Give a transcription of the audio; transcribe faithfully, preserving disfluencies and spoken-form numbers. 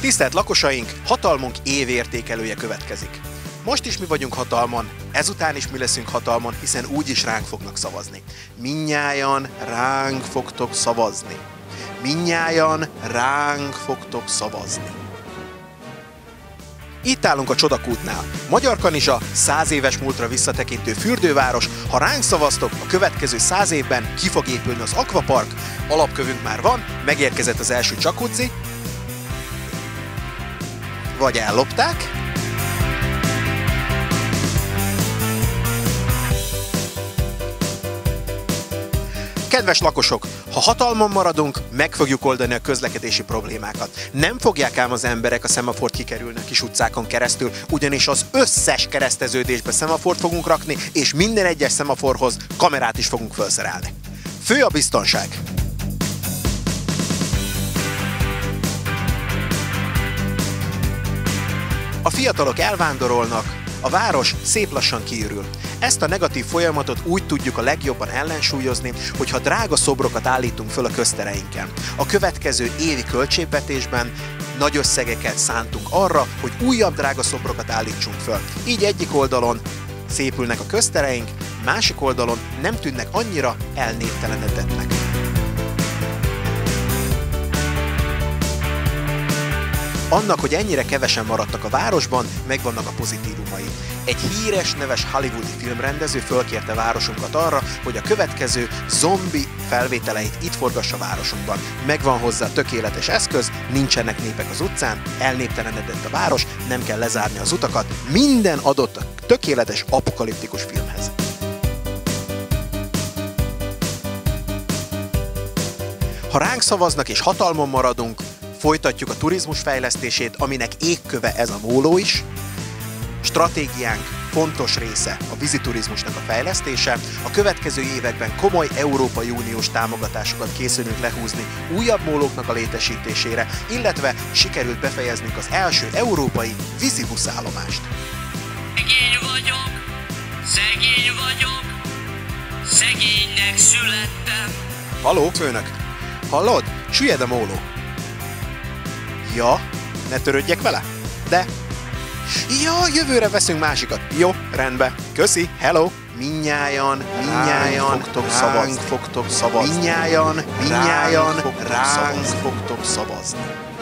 Tisztelt lakosaink, hatalmunk évértékelője következik. Most is mi vagyunk hatalmon, ezután is mi leszünk hatalmon, hiszen úgyis ránk fognak szavazni. Mindnyájan ránk fogtok szavazni. Mindnyájan ránk fogtok szavazni. Itt állunk a Csodakútnál. Magyarkanizsa, száz éves múltra visszatekintő fürdőváros. Ha ránk szavaztok, a következő száz évben ki fog épülni az akvapark. Alapkövünk már van, megérkezett az első jacuzzi. Vagy ellopták. Kedves lakosok, ha hatalmon maradunk, meg fogjuk oldani a közlekedési problémákat. Nem fogják ám az emberek a szemafort kikerülni a kis utcákon keresztül, ugyanis az összes kereszteződésbe szemafort fogunk rakni, és minden egyes szemaforhoz kamerát is fogunk felszerelni. Fő a biztonság! A fiatalok elvándorolnak, a város szép lassan kiürül. Ezt a negatív folyamatot úgy tudjuk a legjobban ellensúlyozni, hogyha drága szobrokat állítunk föl a köztereinken. A következő évi költségvetésben nagy összegeket szántunk arra, hogy újabb drága szobrokat állítsunk föl. Így egyik oldalon szépülnek a köztereink, másik oldalon nem tűnnek annyira elnéptelenedetnek. Annak, hogy ennyire kevesen maradtak a városban, megvannak a pozitívumai. Egy híres, neves hollywoodi filmrendező fölkérte városunkat arra, hogy a következő zombi felvételeit itt forgassa városunkban. Megvan hozzá tökéletes eszköz, nincsenek népek az utcán, elnéptelenedett a város, nem kell lezárni az utakat, minden adott a tökéletes apokaliptikus filmhez. Ha ránk szavaznak és hatalmon maradunk, folytatjuk a turizmus fejlesztését, aminek égköve ez a móló is. Stratégiánk fontos része a víziturizmusnak a fejlesztése. A következő években komoly Európai Uniós támogatásokat készülünk lehúzni újabb mólóknak a létesítésére, illetve sikerült befejeznünk az első európai vízibuszállomást. Szegény vagyok, szegény vagyok, szegénynek születtem. Haló, főnök! Hallod? Süllyed a móló. Ja, ne törődjek vele? De... Ja, jövőre veszünk másikat. Jó, rendben. Köszi, hello! Mindnyájan, mindnyájan fogtok szavazni. Fogtok szavazni. Mindnyájan, mindnyájan ránk fogtok szavazni.